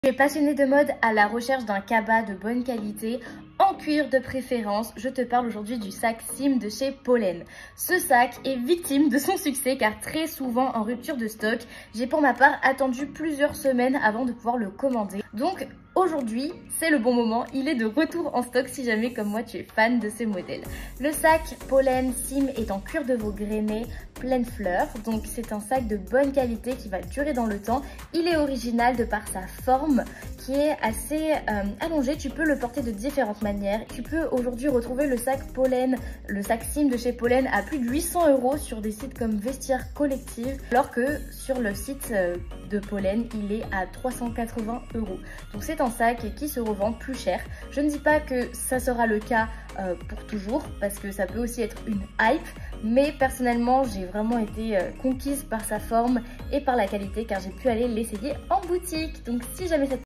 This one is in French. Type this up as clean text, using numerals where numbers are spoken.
Je suis passionnée de mode à la recherche d'un cabas de bonne qualité, en cuir de préférence. Je te parle aujourd'hui du sac Sim de chez Pollen. Ce sac est victime de son succès car très souvent en rupture de stock. J'ai pour ma part attendu plusieurs semaines avant de pouvoir le commander. Donc aujourd'hui, c'est le bon moment, il est de retour en stock si jamais comme moi tu es fan de ce modèle. Le sac Pollen Sim est en cuir de veau grainé pleine fleur, donc c'est un sac de bonne qualité qui va durer dans le temps. Il est original de par sa forme qui est assez allongée, tu peux le porter de différentes manières. Tu peux aujourd'hui retrouver le sac Pollen, le sac Sim de chez Pollen à plus de 800 € sur des sites comme Vestiaire Collective, alors que sur le site de Pollen, il est à 380 €. Donc c'est un sac qui se revend plus cher. Je ne dis pas que ça sera le cas pour toujours, parce que ça peut aussi être une hype, mais personnellement j'ai vraiment été conquise par sa forme et par la qualité car j'ai pu aller l'essayer en boutique. Donc si jamais cette